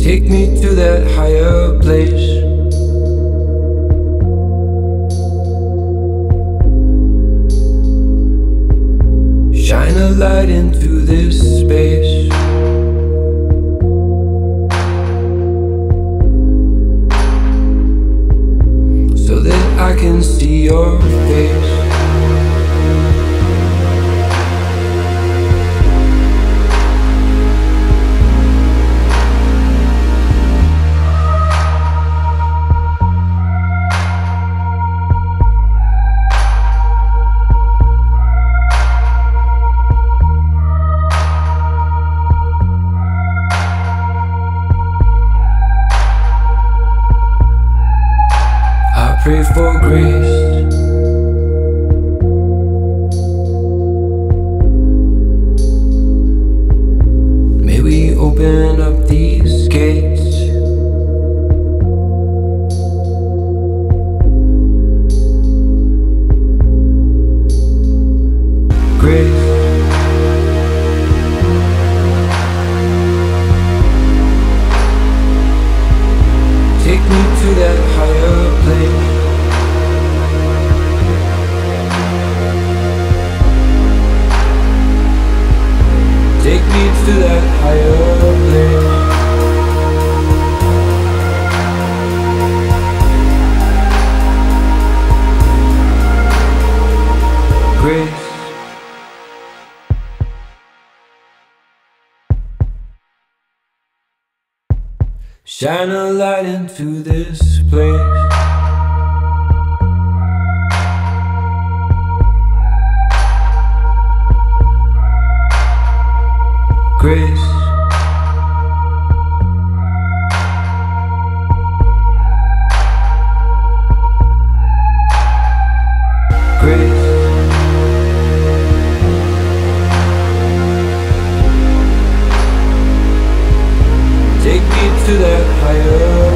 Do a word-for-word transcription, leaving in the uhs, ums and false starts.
Take me to that higher place. Shine a light into this space. So that I can see your face. Pray for grace. May we open up these gates. Grace. Take me to that higher place. Take me to that higher place. Grace. Shine a light into this place. Grace. Grace. Take me to that higher